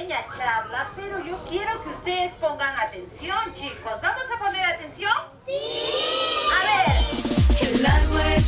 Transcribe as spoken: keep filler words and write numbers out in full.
pequeña charla, pero yo quiero que ustedes pongan atención, chicos. ¿Vamos a poner atención? ¡Sí! A ver. El agua es